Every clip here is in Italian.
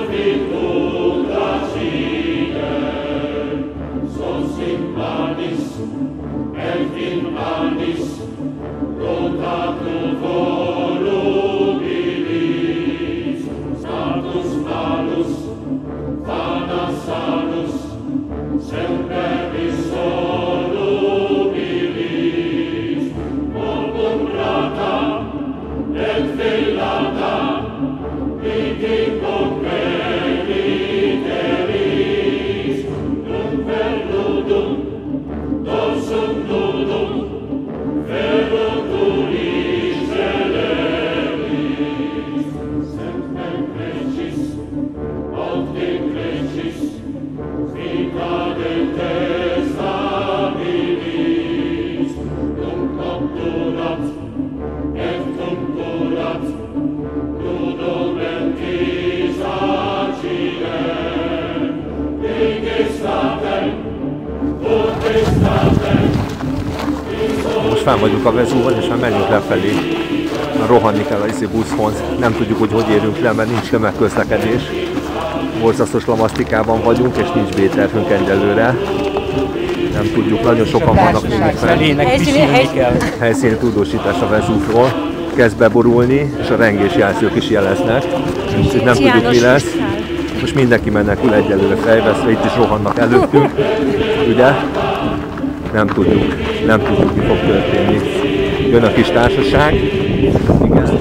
Most fenn vagyunk a Vezúvon, és már menjünk lefelé. Rohanni kell a buszhoz. Nem tudjuk, hogy érünk le, mert nincs tömegközlekedés. Borzasztos lamasztikában vagyunk, és nincs B-tervünk egyelőre. Nem tudjuk, nagyon sokan vannak még fel. Helyszíni tudósítás a Vezúvról kezd beborulni, és a rengésjelzők is jeleznek. Úgyhogy nem tudjuk, mi lesz. Most mindenki menekül egyelőre fejvesztve, itt is rohannak előttünk, ugye? Nem tudjuk, mi fog történni. Jön a kis társaság, igen,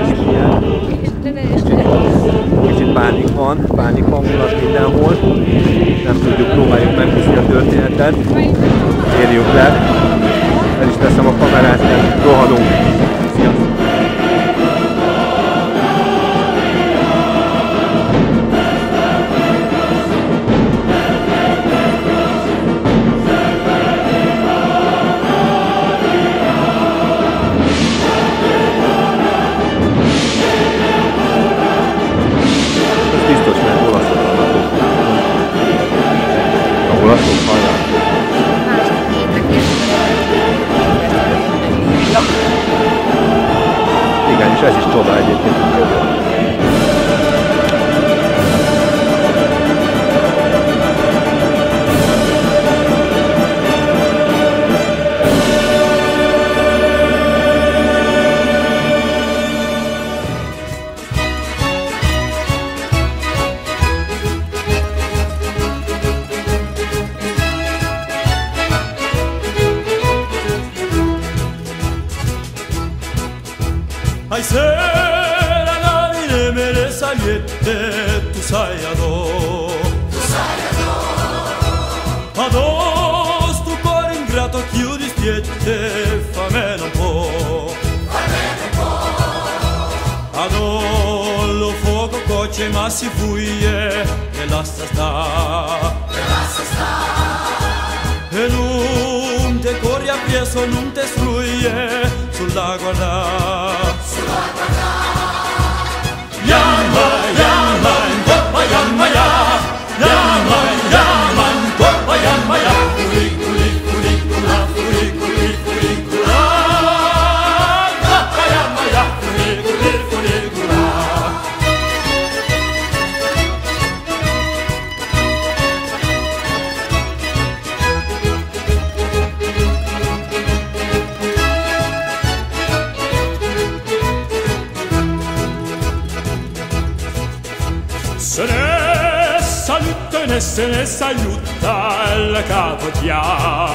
kicsit pánik van, pánik hangulat mindenhol. Nem tudjuk, próbáljuk megnézni a történetet. Érjünk le, el is teszem a kamerát, rohanunk. Sziasztok! Igen, és ez is csoda egyébként. Ai sera navine me le sagliette tu sai adò sto cuore ingrato chiudi stiette famene un po' adò lo fuoco coce ma si fuie e lascia sta e non te corri appresso non te struie sulla guarda Yama, yama, koppa yama ya Yama, yama, koppa yama ya Kuli, kuli, kuli, kula, kuli, kuli, kuli, kula Koppa yama ya Kuli, kuli, kuli, kula se ne saluta la capodia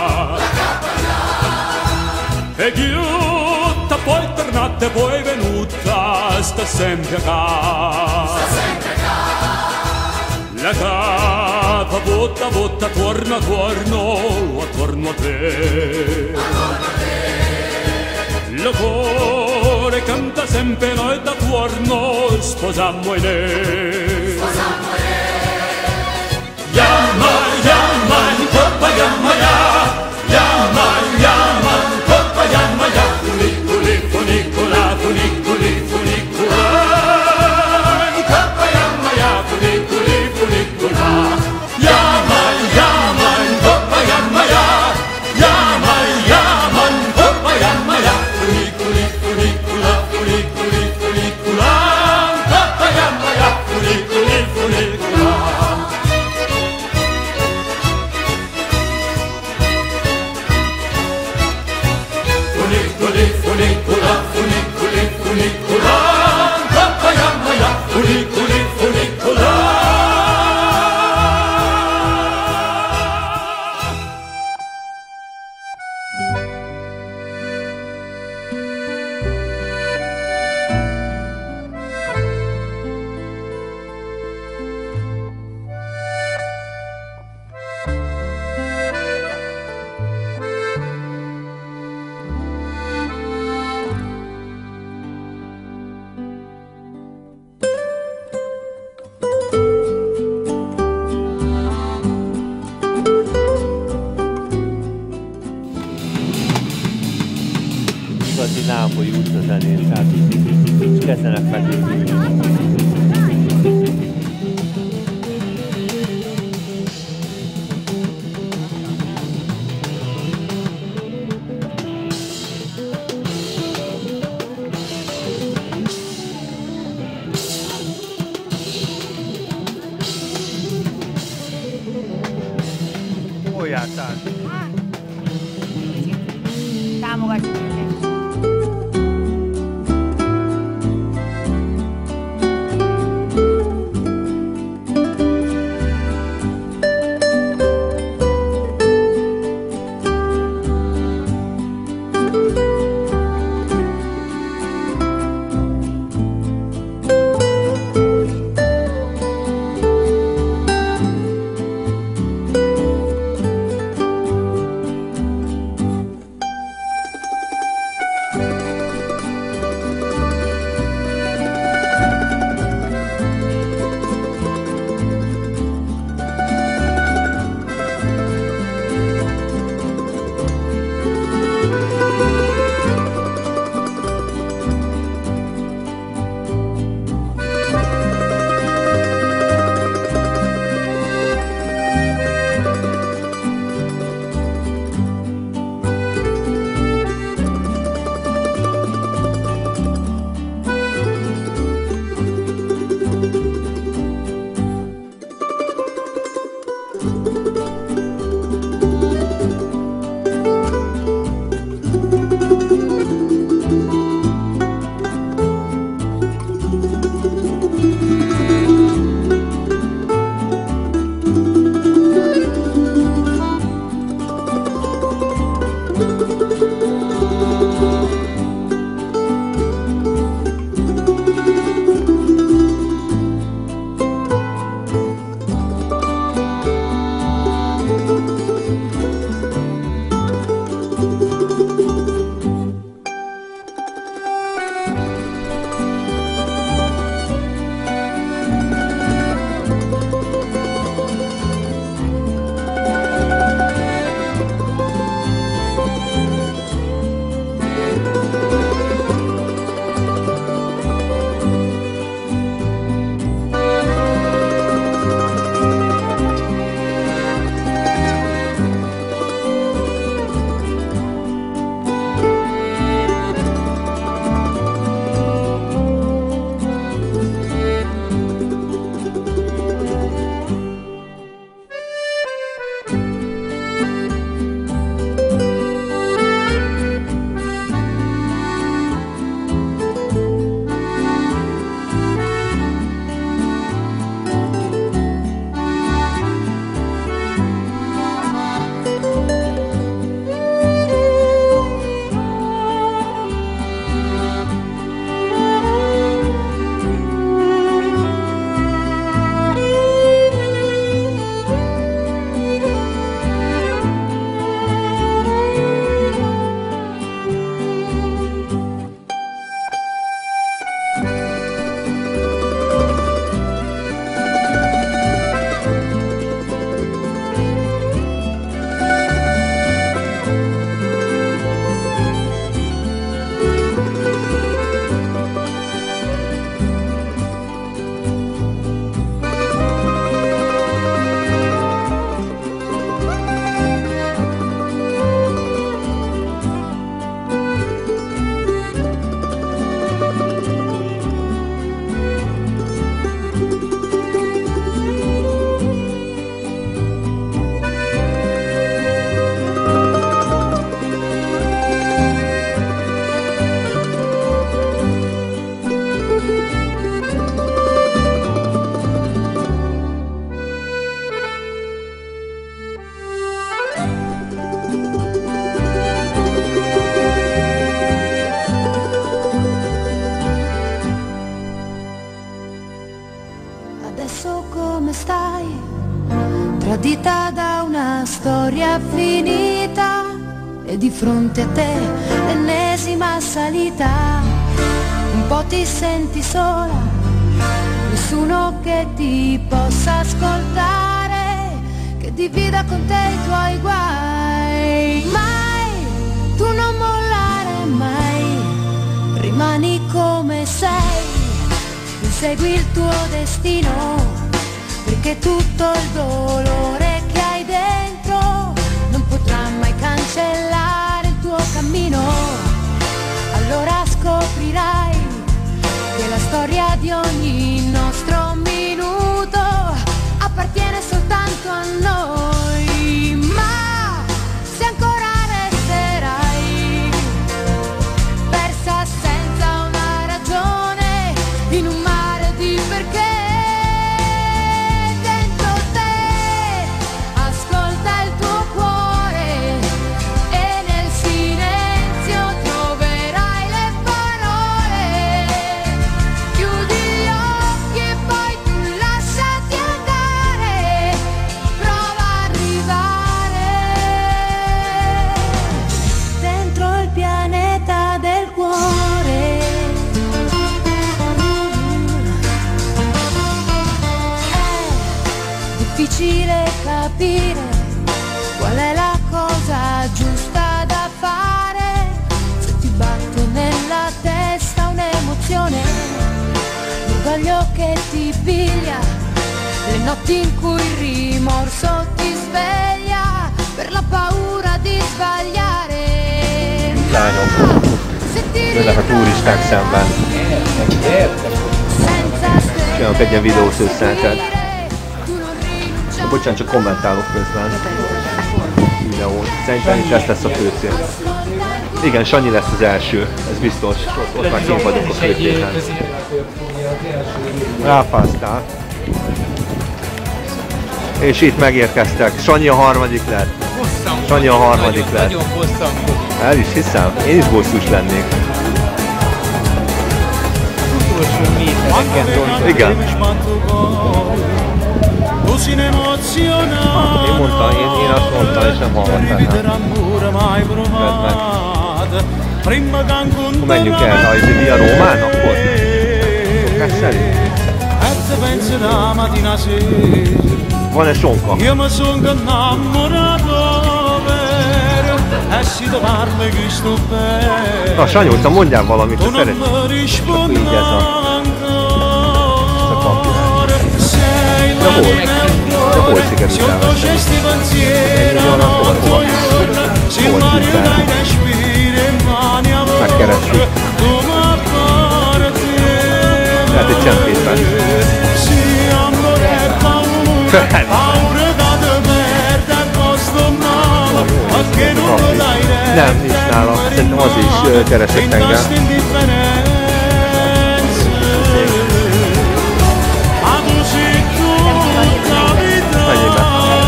e chiutta poi tornata e poi venuta sta sempre a casa la capa botta botta torna attorno a te il cuore canta sempre noi da tuorno sposammo in Yama, yama, koppa yama ya Yama, yama, koppa yama ya Kuli, kuli, funicula, funiculi, funicula Koppa yama ya Kuli, kuli, funicula Yama, yama, koppa yama ya Yama, yama, koppa yama ya Kuli, kuli, funicula, funiculi, funicula Koppa yama ya Kuli, kuli, funicula kezdenek felülni. Hol jártál? Támogatjuk őket. tradita da una storia finita e di fronte a te l'ennesima salita. Un po' ti senti sola, nessuno che ti possa ascoltare, che divida con te i tuoi guai. Mai, tu non mollare mai, rimani come sei, insegui il tuo destino, perché tutto il dolore che hai dentro non potrà mai cancellare il tuo cammino. Allora scoprirai che la storia di ogni nostro minuto appartiene soltanto a noi, ma se ancora resterai persa senza una ragione in un mare di perché, dentro te ascolta il tuo cuore e nel silenzio troverai le parole. Chiudi gli occhi e poi tu lasciati andare, prova a arrivare dentro il pianeta del cuore. È difficile capire qual è la cosa giusta da fare, se ti batte nella testa un'emozione, l'orgoglio che ti piglia, le notti in cui il rimorso ti sveglia per la paura di sbagliare. Lányok, Se ti jönnek a turisták szemben. senza Csinálok egy ilyen videót összeálltát. tu non rinunciare. Bocsánat, csak kommentálok közben. Videón. Szerintem is ezt lesz a főcél. Igen, Sanyi lesz az első, ez biztos. Ott már kint vagyunk a főtéren. Ráfáztál. És itt megérkeztek. Sanyi a harmadik lett. Sanyi a harmadik lett. Nagyon bosszankodó. El is hiszem, én is bosszús lennék. Utolsó métereken döntött. Igen. Én mondtam, én azt mondtam, és nem hallgattál. Akkor menjünk el a Via Rómán akkor? Szokás szerint? Van-e sonka? Io mi sono innamorato vero e si trovarmi questo bene. Na, Sanyóca, mondjál valamit, ha szeretnél. Non mi rispondo így ez a kampirán. Sei De hol? De hol sikerült sotto elveszni? questi pensieri Ennyi van akkor, hova? si Hol mari tudtál? dai respiri mani a Megkeressük. come parte Lehet egy csempészben. si amore e paura paura da te perde posto male ma che non lo dai Nem, nincs nála. Szerintem az is keresett engem. Mennyibe?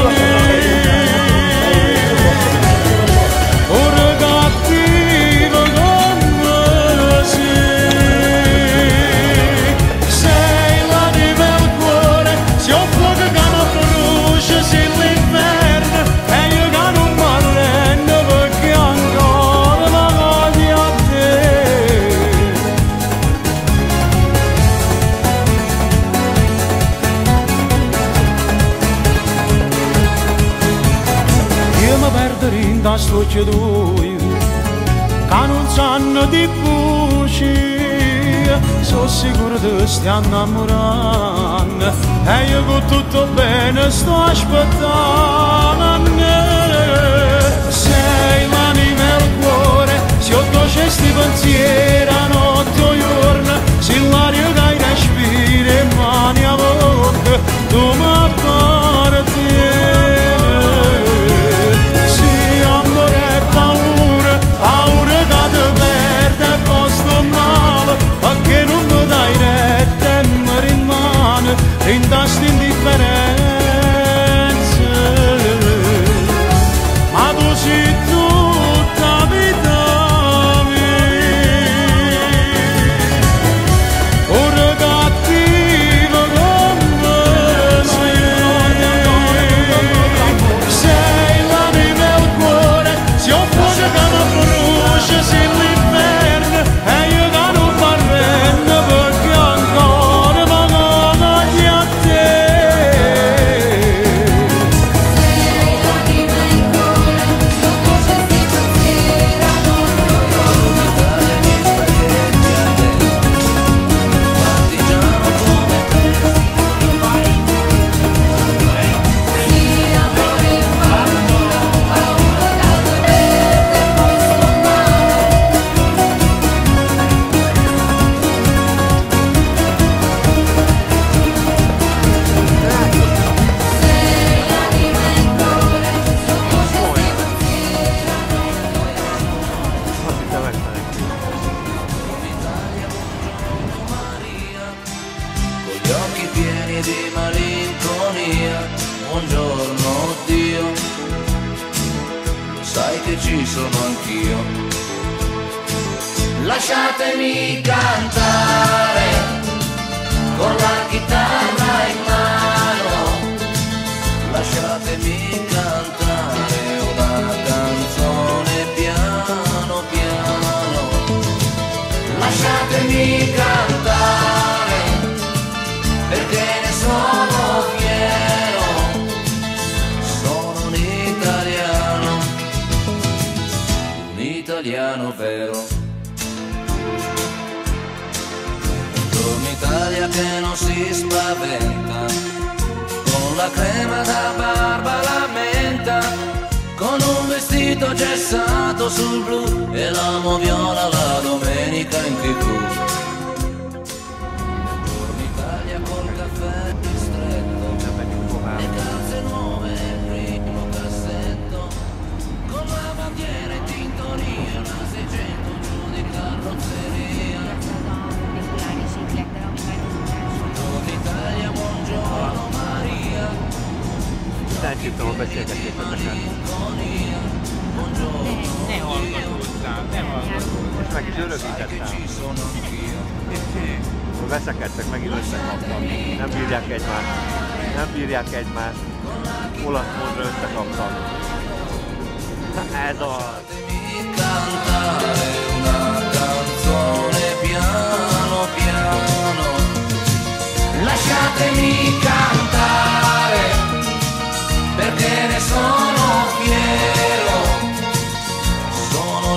Da stuccio d'ui che non sanno di buci, sono sicuro che stiamo innamorando e io con tutto bene sto aspettando. Sei l'anima e il cuore, sotto questi pensieri a notte o giorno, se l'aria dai respiri e mani a bocca, tu mi appartieni. Paura da te perde posto male, perché non mi dai retta e mi rimane in tasti indifferenze. Ma tu sei tutta vita mia. buongiorno Dio, sai che ci sono anch'io. Lasciatemi cantare con la chitarra in mano, lasciatemi cantare una canzone piano piano, lasciatemi cantare perché ne sono fiero, sono un italiano vero. Un'Italia che non si spaventa, con la crema da barba la menta, con un vestito gessato sul blu e l'amo viola la domenica in TV. Un'Italia col caffè ristretto, le calze nuove nel primo cassetto, con la bandiera in tintoria, una 600 giù di carrozzeria. Italia, buongiorno Maria. Elcsíptem a beszélgetéseket. Ne hallgatózzál, ne hallgatózzál. Most meg is örökítettem. Veszekedtek, megint összekaptak. Nem bírják egymást. Nem bírják egymást. Olasz módra összekaptak. Ez az. Lasciatemi cantare perché ne sono fiero, sono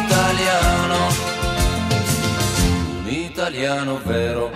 un italiano vero.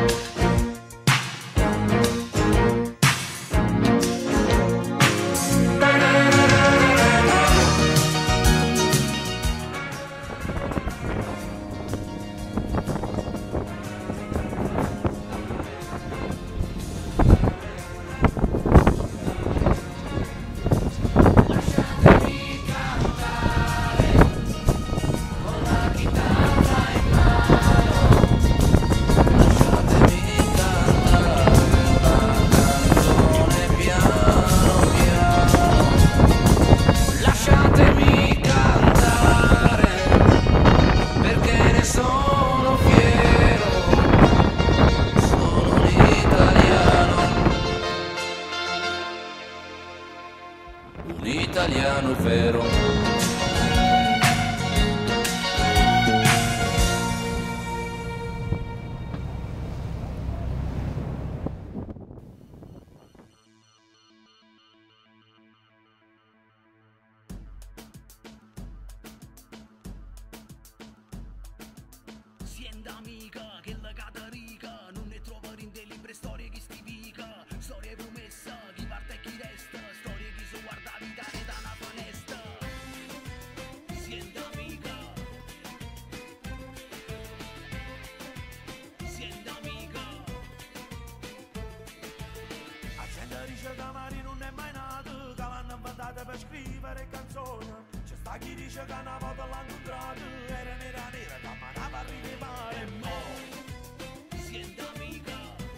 Un italiano vero. Sienta amica che la catarica non ne trova in dei libri storie che stivica, storie promessa chi parte e chi resta, storie chi si guarda vita e da una finestra. Sienta amica a gente dice che Mari non è mai nato, che l'hanno inventata per scrivere canzoni, c'è sta chi dice che una volta l'hanno incontrato era nera nera da manava a rimane mo. Sienta amica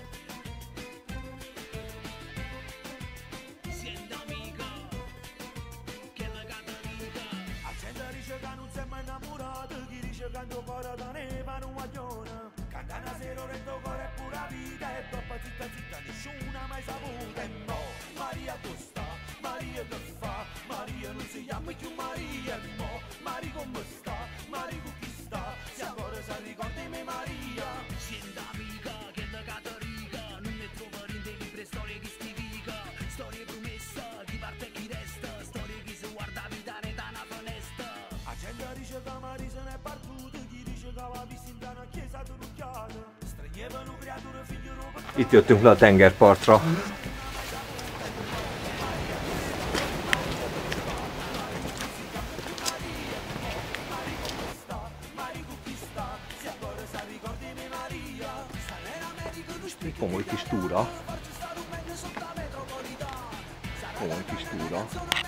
che la catarica a gente dice che non si è mai innamorato, chi dice che il tuo cuore da neva non guagliona, canta una sera il tuo cuore è pura vita e dopo zitta zitta nessuna mai saputa e mo. Maria tu sta, Maria che fa, Maria non si chiama più Maria e mo. Maria come sta, Maria con chi sta, se ancora si ricordi me Maria. Sienta amica che la catarica non ne trova in dei libri storie che stivica, storie promessa chi parte e chi resta, storie che si guarda vita ne da una finestra. A gente dice che Maria se n'è partita, chi dice che l'ha vista in una chiesa d'un'occhiata, stregnevano creature figlio roba. Itt jöttünk le a tengerpartra. Komoly kis túra. Komoly kis túra.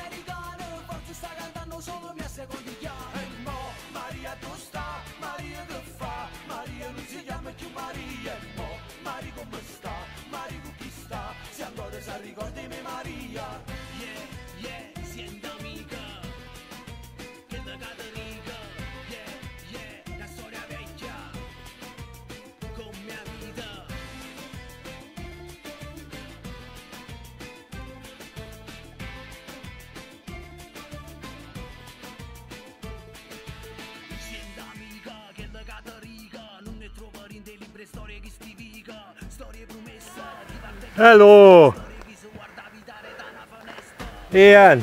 Maria tu sta, Maria che fa, Maria non si chiama più Maria, Maria come sta, Maria con chi sta, se ancora si ricordi me Maria. Hello! Ian!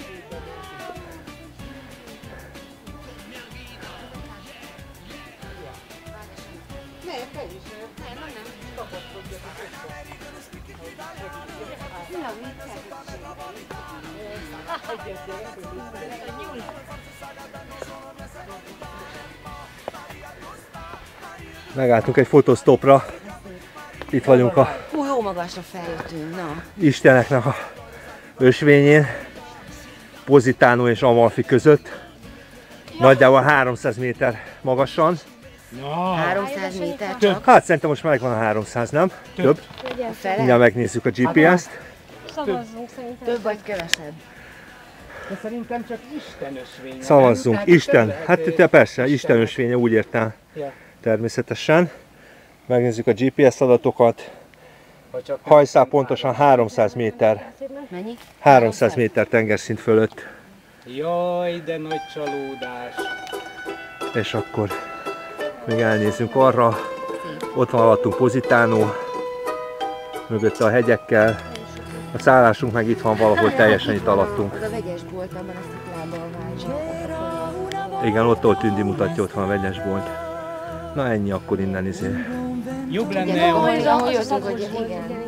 Megálltunk egy fotostopra. Itt vagyunk a Jó magasra feljöttünk, na. Isteneknek a ösvényén, Positano és Amalfi között. Nagyjából 300 méter magasan. 300 méter csak. Hát szerintem most megvan a 300, nem? Több. Mindjárt megnézzük a GPS-t. Szavazzunk szerintem. Több vagy kevesebb. De szerintem csak Isten ösvénye. Szavazzunk. Nem? Isten. Hát te persze, Isten ösvénye, úgy értem. Ja. Természetesen. Megnézzük a GPS adatokat. Ha csak Hajszál pontosan 300 méter. Mennyi? 300 méter tengerszint fölött. Jaj, de nagy csalódás. És akkor még elnézünk arra. Ott van alattunk Positano. Mögötte a hegyekkel. A szállásunk meg itt van valahol teljesen itt alattunk. Az a vegyes bolt, abban a sziklában vágyja. Igen, ott Tündi mutatja, ott van a vegyesbolt. Na ennyi akkor innen izé. Jobb lenne, Igen, hogy ahol jöttünk, hogy igen.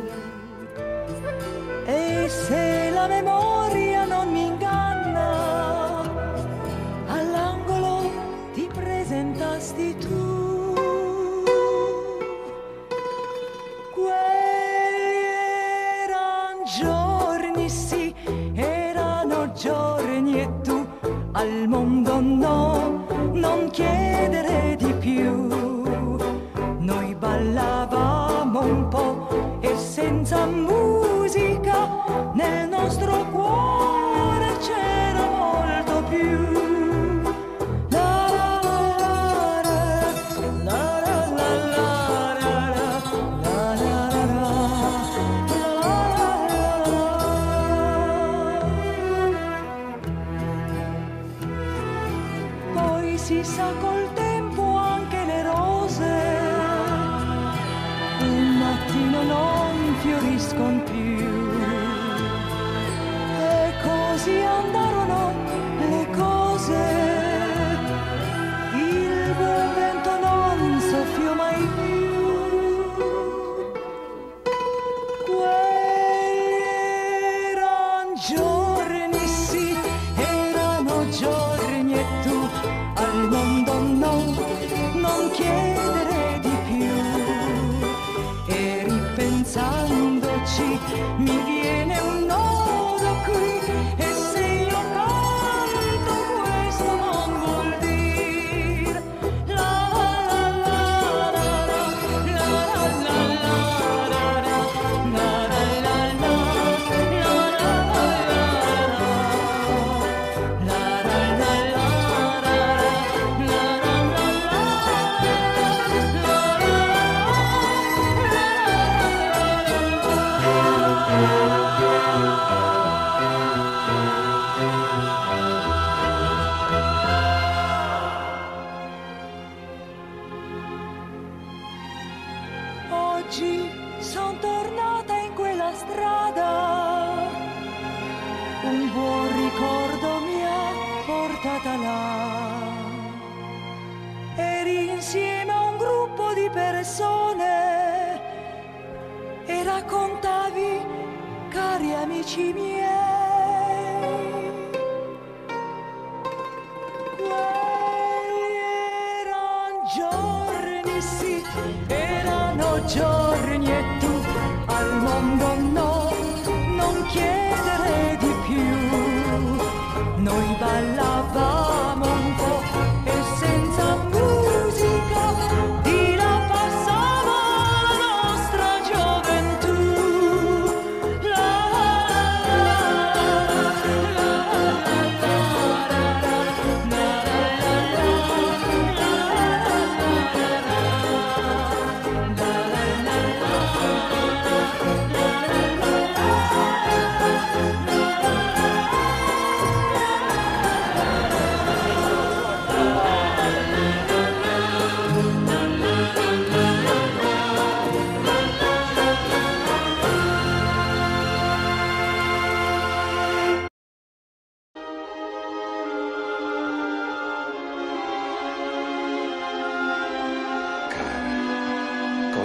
E se la memoria non mi inganna, all'angolo ti presentasti tu. Quelli eran giorni, sì, erano giorni e tu al mondo no, non chiedere di più. Noi ballavamo un po' e senza musica nel nostro cuore c'era molto più. La la la la la la la la. Poi si sa col tempo anche le rose un mattino non fioriscono più e così andarono le cose, il buon vento non soffiò mai più. Quelli eran giorni, sì, erano giorni e tu al mondo no, non chiedere di più. E ripensandoci mi viene un nodo qui e se io canto questo non vuol dire la la la la la la Oggi son tornata in quella strada, un buon ricordo mi ha portata là. Eri insieme a un gruppo di persone e raccontavi, cari amici miei, quelli eran giorni, sì, erano giorni e tu al mondo no, non chiedere di più. Noi ballavamo un po' e senza musica di là passava la nostra gioventù. La la la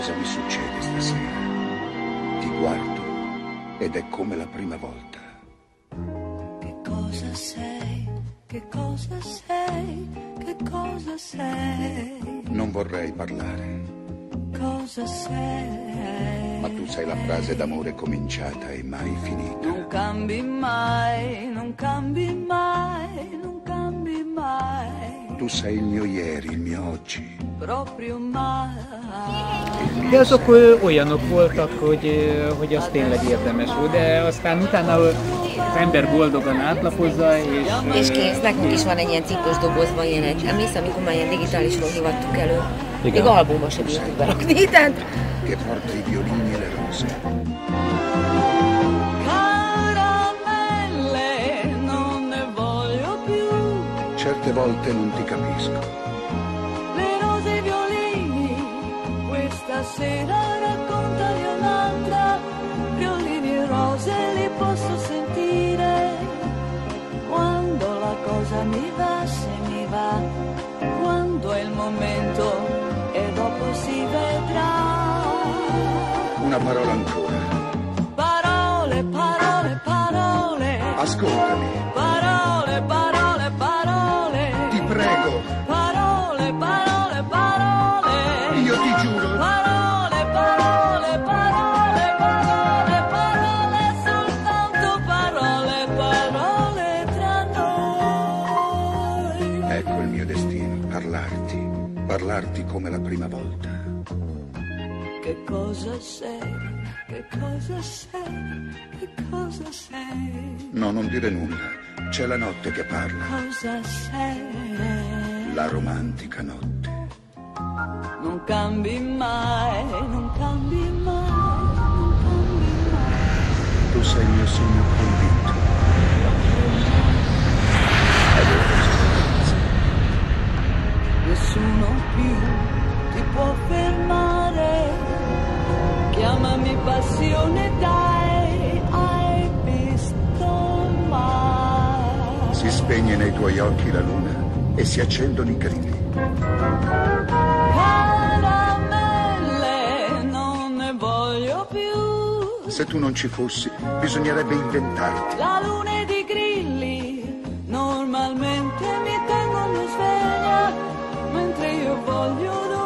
cosa mi succede stasera. Ti guardo ed è come la prima volta. Che cosa sei? Che cosa sei? Che cosa sei? Non vorrei parlare, Cosa sei? ma tu sei la frase d'amore cominciata e mai finita. Non cambi mai, non cambi mai, non cambi mai, Tu sei il mio ieri, il mio oggi. proprio mai. De azok olyanok voltak, hogy az tényleg érdemes volt, de aztán utána az ember boldogan átlapozza, És kész, nekünk is van egy ilyen ciklus dobozban ilyen egy. Emlékszem, amikor már ilyen digitálisról hívattuk elő. Még albumba se bírtuk berakni, tehát... Che porta i violini e le rose. Caramelle, non ne voglio più. Certe volte non ti capisco. Le rose e i violini, questa sera raccontali un'altra. Violini e rose li posso sentire. Quando la cosa mi va, se mi va. Quando è il momento e dopo si vedrà. Una parola ancora. Parole, parole, parole. Ascoltami, Parole, parole, parole. ti prego. Parole, parole, parole. Io ti giuro. Parole, parole, parole, parole, parole, soltanto parole, parole tra noi. Ecco il mio destino, parlarti come la prima volta. Che cosa sei? Che cosa sei? Che cosa sei? No, non dire nulla. C'è la notte che parla, Cosa sei? la romantica notte. Non cambi mai, non cambi mai, non cambi mai. Tu sei il mio sogno convinto. Nessuno più ti può fermare. Chiamami passione, dai, hai visto mai? Si spegne nei tuoi occhi la luna e si accendono i grilli. Caramelle, non ne voglio più. Se tu non ci fossi, bisognerebbe inventarti. La luna ed i grilli normalmente mi tengono sveglia, mentre io voglio